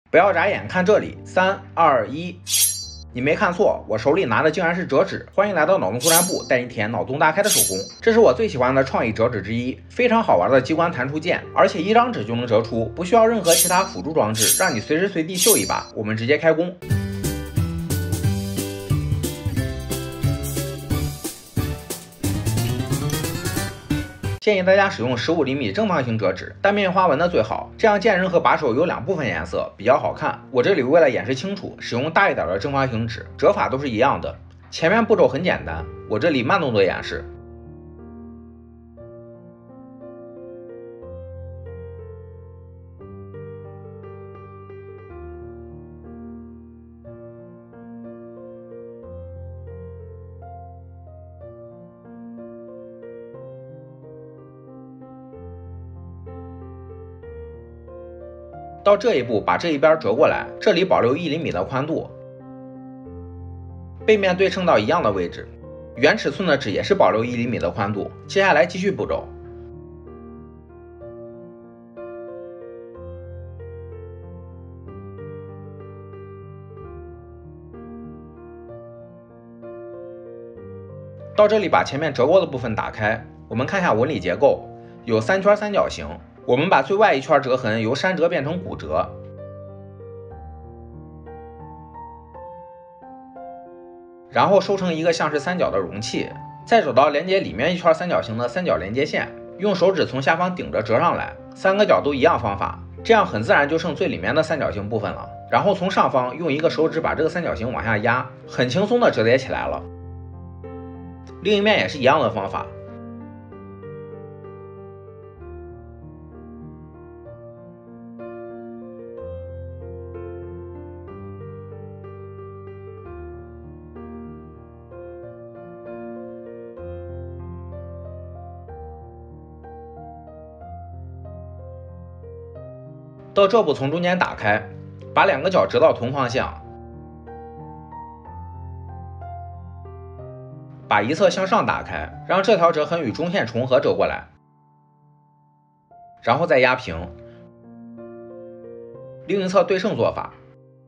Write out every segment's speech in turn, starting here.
不要眨眼，看这里，3、2、1，你没看错，我手里拿的竟然是折纸。欢迎来到脑洞突然部，带你体验脑洞大开的手工。这是我最喜欢的创意折纸之一，非常好玩的机关弹出键，而且一张纸就能折出，不需要任何其他辅助装置，让你随时随地秀一把。我们直接开工。建议大家使用15厘米正方形折纸，单面花纹的最好，这样剑刃和把手有2部分颜色，比较好看。我这里为了演示清楚，使用大一点的正方形纸，折法都是一样的。前面步骤很简单，我这里慢动作演示。到这一步，把这一边折过来，这里保留1厘米的宽度，背面对称到一样的位置，原尺寸的纸也是保留1厘米的宽度。接下来继续步骤，到这里把前面折过的部分打开，我们看一下纹理结构，有3圈三角形。我们把最外一圈折痕由山折变成骨折，然后收成一个像是三角的容器，再找到连接里面一圈三角形的三角连接线，用手指从下方顶着折上来，3个角都一样方法，这样很自然就剩最里面的三角形部分了。然后从上方用一个手指把这个三角形往下压，很轻松的折叠起来了。另一面也是一样的方法。到这步从中间打开，把2个角折到同方向，把一侧向上打开，让这条折痕与中线重合折过来，然后再压平。另一侧对称做法。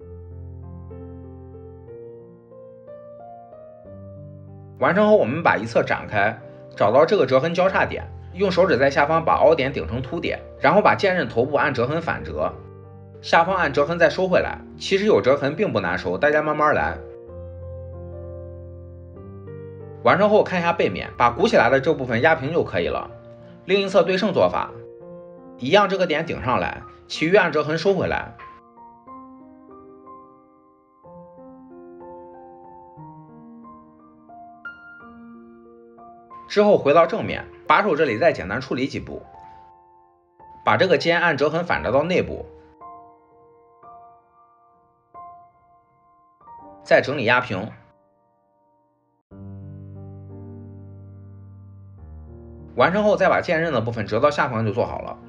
完成后，我们把一侧展开，找到这个折痕交叉点，用手指在下方把凹点顶成凸点，然后把剑刃头部按折痕反折，下方按折痕再收回来。其实有折痕并不难收，大家慢慢来。完成后看一下背面，把鼓起来的这部分压平就可以了。另一侧对称做法，一样这个点顶上来，其余按折痕收回来。之后回到正面，把手这里再简单处理几步，把这个尖按折痕反折到内部，再整理压平。完成后再把剑刃的部分折到下方就做好了。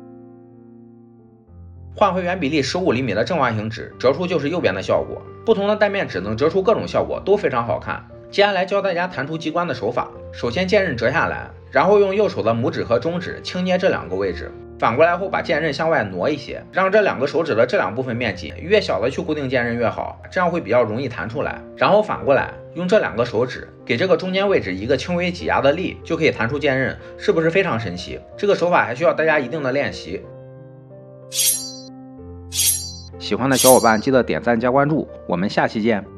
换回原比例15厘米的正方形纸，折出就是右边的效果。不同的单面纸能折出各种效果，都非常好看。接下来教大家弹出机关的手法。首先剑刃折下来，然后用右手的拇指和中指轻捏这2个位置，反过来后把剑刃向外挪一些，让这2个手指的这2部分面积越小的去固定剑刃越好，这样会比较容易弹出来。然后反过来用这2个手指给这个中间位置一个轻微挤压的力，就可以弹出剑刃，是不是非常神奇？这个手法还需要大家一定的练习。喜欢的小伙伴记得点赞加关注，我们下期见。